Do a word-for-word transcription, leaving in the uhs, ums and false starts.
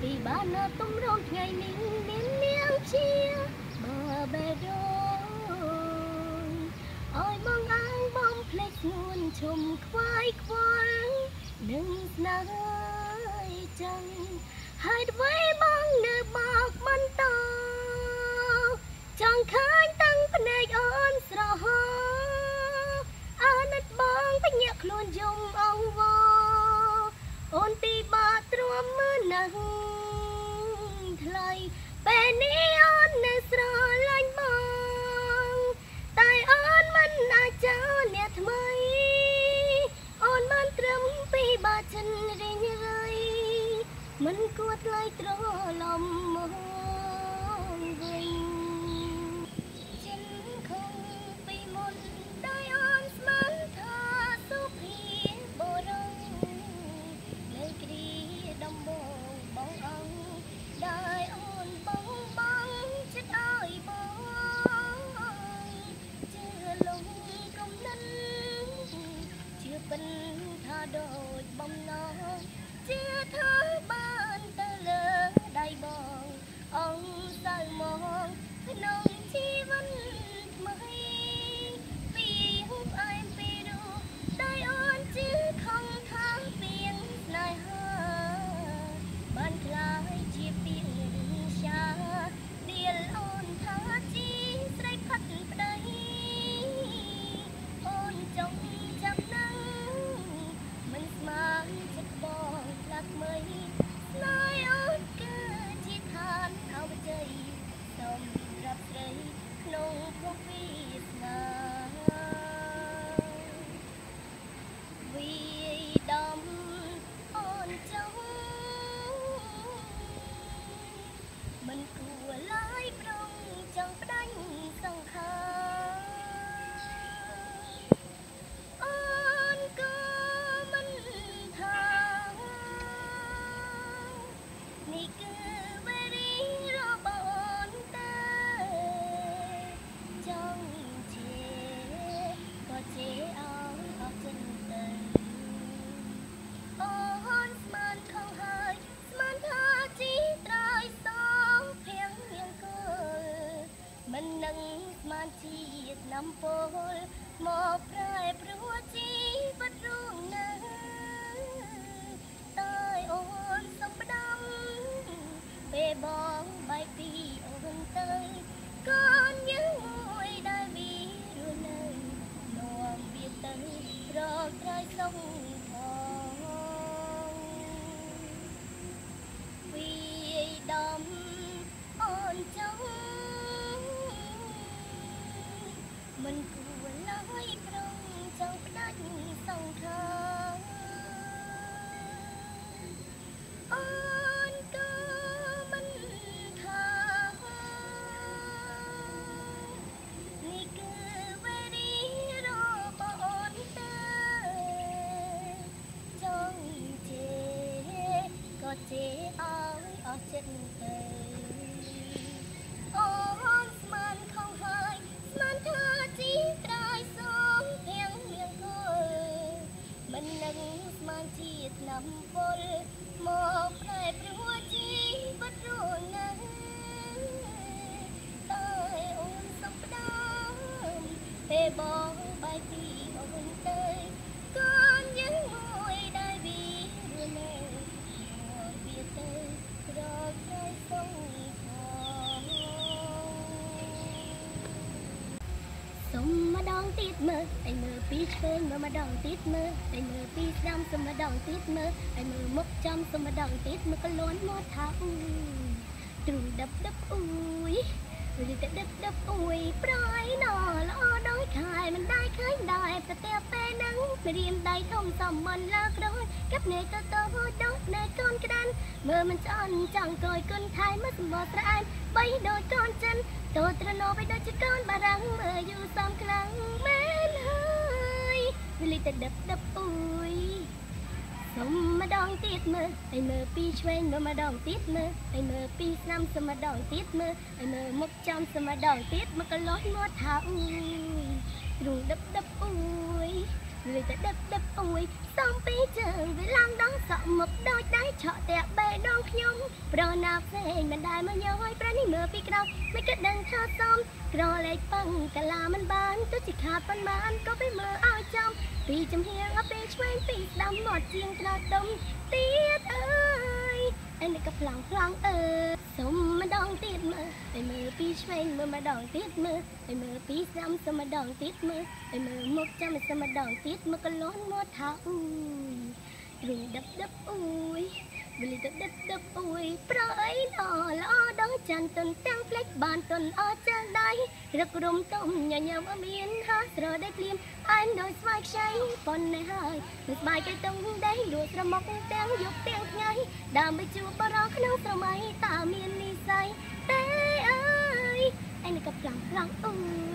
ពីបាននៅទំរងថ្ងៃនេះមាននាងជាបើបេះដូងអើយបងអាងបងភ្លេចខ្លួនឈុំខ្វាយខ្វល់នឹងស្នេហ៍ចឹងហើយអ្វីបងនៅបោកបន្តចង់ឃើញតាំងភ្នែកអូនស្រហោអាណិតបងបញ្ញាក់ខ្លួនយំអង្វរអូនទីបាទ្រាំមើលណាស់ថ្លៃពេលនេះអូននៅស្រឡាញ់បងតែអូនមិនអាចចោលអ្នកថ្មីអូនបានត្រឹមពីបាចិនរីងរៃមិនគួរថ្លៃត្រឡំមកវិញចិនคงពីមុនដោយអូនស្មានថាសុភីបរងលើគ្រីដំបងបងអង្គដោយអូនបងបងចិត្តអើយបងជឿលងកំណិនជឿពិនថាដូចបំណងជឿថាបានទៅលើដៃបងអង្គសៅមកក្នុងជីវិតថ្មីពីហូបអែមពីរូបដោយអូនជឿខំថាពីងស្នេហាបានខ្លាយជាពីងសាដៀលអូនថាជីស្រីផាត់ប្តីអូនចង់ចាប់ណាំងមិនស្មានចិត្តបងផ្លាស់ថ្មីស្នេហ៍អូនគឺជាឋានអវជ័យសម្រាប់ស្រីក្នុងភពវាសនាវីដំអូនចង់មិនគួរឡើយប្រងចង់ផ្ដាច់សង្ខារអូនក៏មិនថានេះគឺវេរីរបស់អូនទៅចង់ជាក៏ជាអោយអស់ចិត្តទៅអូនស្មានខំហើយស្មានថាជីត្រើយសងភៀងៀងគល់មិននឹងស្មានជាឆ្នាំពលមកប្រែប្រួលជីវិតរួងនៅតែអូនសំផ្ដាំពេលបងបែកពីអូនទៅកូនយើងមួយដែលវារស់នៅនាំវាទៅរកត្រៃសុខផងវីដំអូនចង់មិនគួរឡើយប្រងចង់ផ្ដាច់សង្ខារអូនក៏មិនថានេះគឺវេរីរបស់អូនទៅចង់ជាក៏ជាអើយអស់ចិត្តទៅអូនស្មានខំហើយស្មានថាជីត្រើយសងភៀងលៀងគល់មិននឹងស្មានជាឆ្នាំពលមកប្រែប្រួលជីវិតរួននៅតែអូនសំផ្ដាំពេលបងបែកពីអូនទៅកូនយើងមួយដែលវារស់នៅមកវាទៅរកត្រៃសុខផងសុំម្ដងទៀតមើលឲ្យមើលពីឆ្វេងមើលម្ដងទៀតមើលឲ្យមើលពីស្ដាំសុំម្ដងទៀតមើលឲ្យមើលមុខចំសុំម្ដងទៀតមើលក៏លួនមកថាអ៊ូទ្រូងដឹបដឹបអ៊ូយឬតែដឹបដឹបអ៊ូយប្រយណល្អដោយខែមិនได้ឃើញដែរប្រទះពេលហ្នឹងព្រាមដៃធំសំមិនលើក្រោយកាប់នេះទៅទៅហូចដូចនៅកូនក្តាន់មើលមិនឆ្អន់ចង់ក្រោយគុនថៃមើលសម្បត់ត្រែមបីដូចកូនចិនតូត្រណោបីដូចជាកូនបារាំងមើលយូរសំខ្លាំងមែនហើយវាលីតែដឹបដឹបអ៊ូយសុំម្ដងទៀតមើលឲ្យមើលពីឆ្វេងមើលម្ដងទៀតមើលឲ្យមើលពីស្នាមសុំម្ដងទៀតមើលឲ្យមើលមុខចំសុំម្ដងទៀតមកក៏លោះមកថាអ៊ូយទ្រូងដឹបដឹបអ៊ូយល lườiតែដិបដិបអួយសំពីជើងវាឡើងដល់សក់មុខដូចដៃឆក់តែបេះដូងខ្ញុំប្រណាផ្សេងមិនដែលមកញយប្រនេះមើលពីក្រោយមិនគិតដឹងថាសមក្រលេខប៉ឹងកាឡាមិនបានទៅជាខាតប៉ុន្មានក៏ไปមើលឲ្យចំពីចំហៀងអពេលឆ្វេងពីស្ដាំមាត់ជាងក្រាដុំទៀតអើយអញក៏ផ្លាំងផ្លាំងអើសុំម្ដងទៀតមើលទៅមើលពីឆ្វេងមើលម្ដងទៀតមើលទៅមើលពីស្ដាំសុំម្ដងទៀតមើលទៅមើលមុខចាំសុំម្ដងទៀតមើលក៏លន់មកថាអ៊ូយឬដិបដិបអ៊ូយបលីទៅដិបដិបអ៊ូយប្រអីណល្អដល់ចាន់តុនទាំងផ្លេចបានតុនអចាស់ដៃរឹករុំទុំញញឹមអមានហាស្រដេកភ្លៀមអញដោយស្វាយខ្ចីប៉ុននេះហើយមិនស្បាយកែតុងដេះលួចស្រមុកទាំងយប់ទាំងថ្ងៃដើម្បីជួបបរោះក្នុងស្រមៃតើមាននិស័យទេអើយអញក៏ផ្លាំងផ្លាំងអ៊ូ